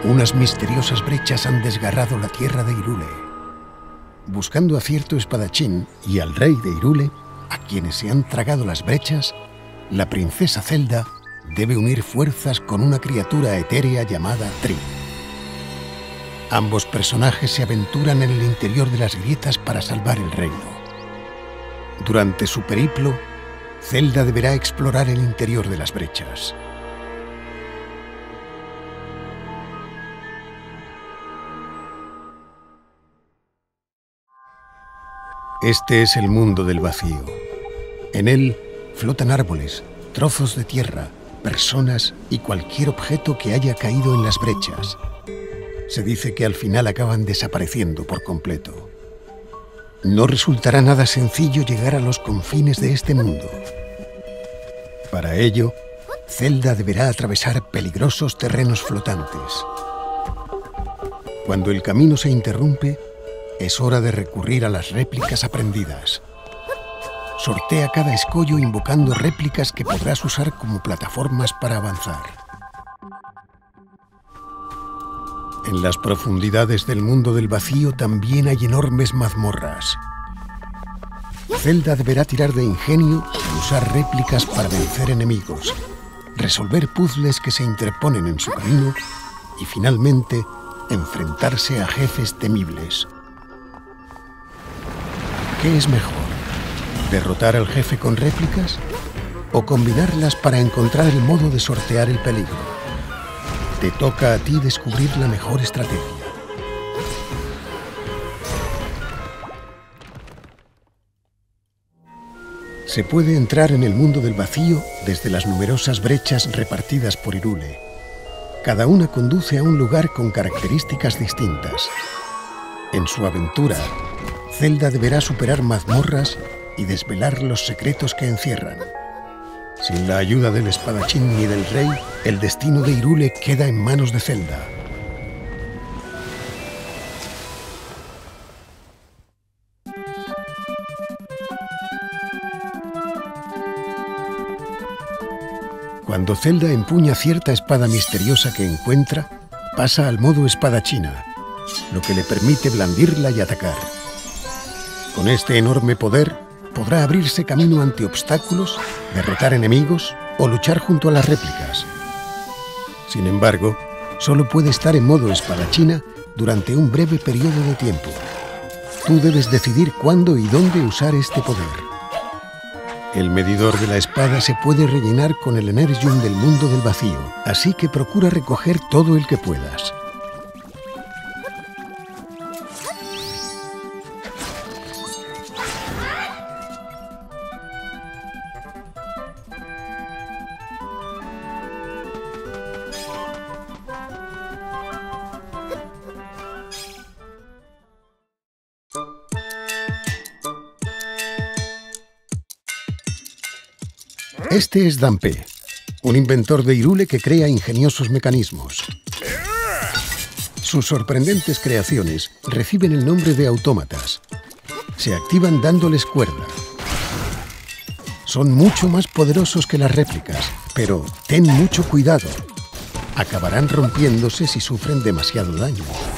Unas misteriosas brechas han desgarrado la tierra de Hyrule. Buscando a cierto espadachín y al rey de Hyrule, a quienes se han tragado las brechas, la princesa Zelda debe unir fuerzas con una criatura etérea llamada Tri. Ambos personajes se aventuran en el interior de las grietas para salvar el reino. Durante su periplo, Zelda deberá explorar el interior de las brechas. Este es el mundo del vacío. En él flotan árboles, trozos de tierra, personas y cualquier objeto que haya caído en las brechas. Se dice que al final acaban desapareciendo por completo. No resultará nada sencillo llegar a los confines de este mundo. Para ello, Zelda deberá atravesar peligrosos terrenos flotantes. Cuando el camino se interrumpe, es hora de recurrir a las réplicas aprendidas. Sortea cada escollo invocando réplicas que podrás usar como plataformas para avanzar. En las profundidades del mundo del vacío también hay enormes mazmorras. Zelda deberá tirar de ingenio y usar réplicas para vencer enemigos, resolver puzzles que se interponen en su camino y, finalmente, enfrentarse a jefes temibles. ¿Qué es mejor? ¿Derrotar al jefe con réplicas o combinarlas para encontrar el modo de sortear el peligro? Te toca a ti descubrir la mejor estrategia. Se puede entrar en el mundo del vacío desde las numerosas brechas repartidas por Hyrule. Cada una conduce a un lugar con características distintas. En su aventura, Zelda deberá superar mazmorras y desvelar los secretos que encierran. Sin la ayuda del espadachín ni del rey, el destino de Hyrule queda en manos de Zelda. Cuando Zelda empuña cierta espada misteriosa que encuentra, pasa al modo espadachina, lo que le permite blandirla y atacar. Con este enorme poder, podrá abrirse camino ante obstáculos, derrotar enemigos o luchar junto a las réplicas. Sin embargo, solo puede estar en modo espadachina durante un breve periodo de tiempo. Tú debes decidir cuándo y dónde usar este poder. El medidor de la espada se puede rellenar con el Energium del mundo del vacío, así que procura recoger todo el que puedas. Este es Dampé, un inventor de Hyrule que crea ingeniosos mecanismos. Sus sorprendentes creaciones reciben el nombre de autómatas. Se activan dándoles cuerda. Son mucho más poderosos que las réplicas, pero ten mucho cuidado. Acabarán rompiéndose si sufren demasiado daño.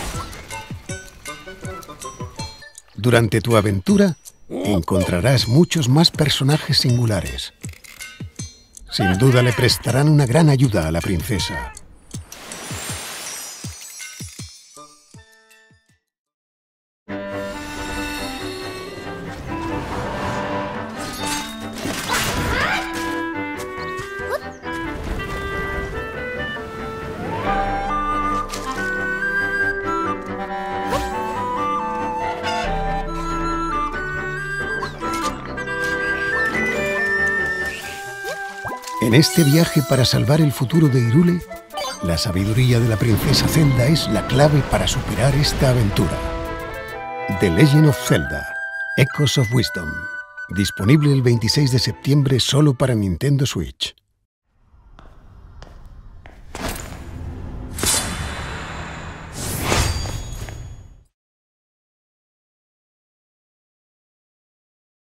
Durante tu aventura, encontrarás muchos más personajes singulares. Sin duda le prestarán una gran ayuda a la princesa. En este viaje para salvar el futuro de Hyrule, la sabiduría de la princesa Zelda es la clave para superar esta aventura. The Legend of Zelda: Echoes of Wisdom. Disponible el 26 de septiembre solo para Nintendo Switch.